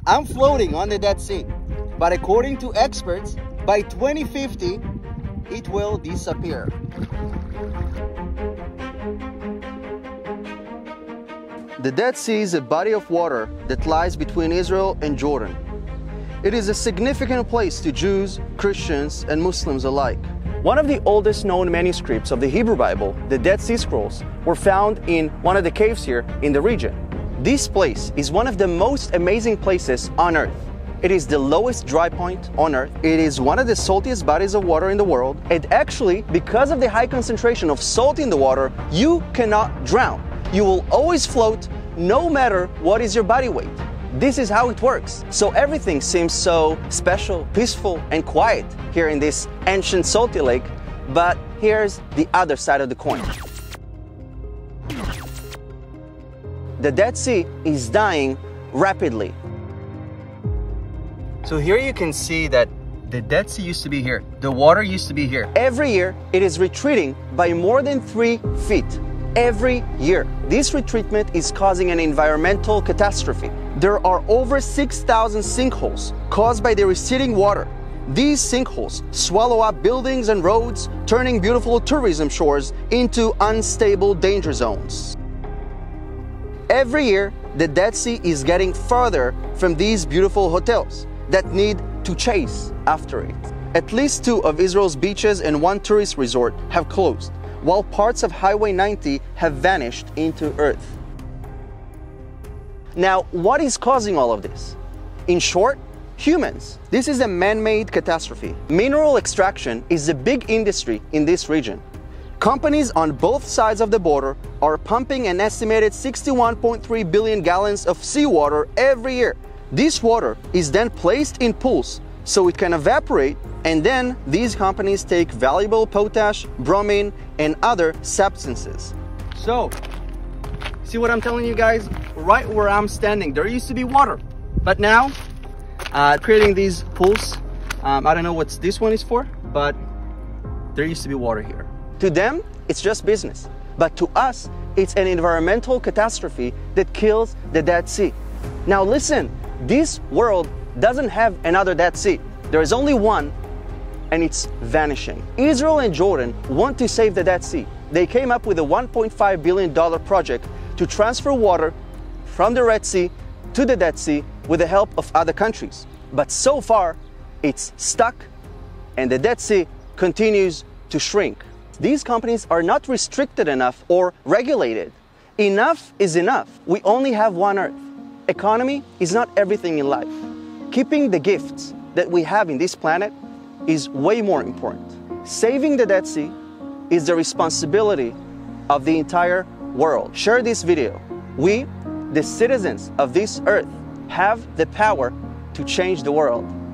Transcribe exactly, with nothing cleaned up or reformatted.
I'm floating on the Dead Sea, but according to experts, by twenty fifty, it will disappear. The Dead Sea is a body of water that lies between Israel and Jordan. It is a significant place to Jews, Christians, and Muslims alike. One of the oldest known manuscripts of the Hebrew Bible, the Dead Sea Scrolls, were found in one of the caves here in the region. This place is one of the most amazing places on earth. It is the lowest dry point on earth. It is one of the saltiest bodies of water in the world. And actually, because of the high concentration of salt in the water, you cannot drown. You will always float no matter what is your body weight. This is how it works. So everything seems so special, peaceful, and quiet here in this ancient salty lake. But here's the other side of the coin. The Dead Sea is dying rapidly. So here you can see that the Dead Sea used to be here. The water used to be here. Every year, it is retreating by more than three feet. Every year. This retreatment is causing an environmental catastrophe. There are over six thousand sinkholes caused by the receding water. These sinkholes swallow up buildings and roads, turning beautiful tourism shores into unstable danger zones. Every year, the Dead Sea is getting further from these beautiful hotels that need to chase after it. At least two of Israel's beaches and one tourist resort have closed, while parts of Highway ninety have vanished into earth. Now, what is causing all of this? In short, humans. This is a man-made catastrophe. Mineral extraction is a big industry in this region. Companies on both sides of the border are pumping an estimated sixty-one point three billion gallons of seawater every year. This water is then placed in pools so it can evaporate, and then these companies take valuable potash, bromine, and other substances. So, see what I'm telling you guys? Right where I'm standing, there used to be water, but now, uh, creating these pools, um, I don't know what this one is for, but there used to be water here. To them, it's just business, but to us, it's an environmental catastrophe that kills the Dead Sea. Now listen, this world doesn't have another Dead Sea. There is only one, and it's vanishing. Israel and Jordan want to save the Dead Sea. They came up with a one point five billion dollar project to transfer water from the Red Sea to the Dead Sea with the help of other countries. But so far, it's stuck, and the Dead Sea continues to shrink. These companies are not restricted enough or regulated. Enough is enough. We only have one Earth. Economy is not everything in life. Keeping the gifts that we have in this planet is way more important. Saving the Dead Sea is the responsibility of the entire world. Share this video. We, the citizens of this earth, have the power to change the world.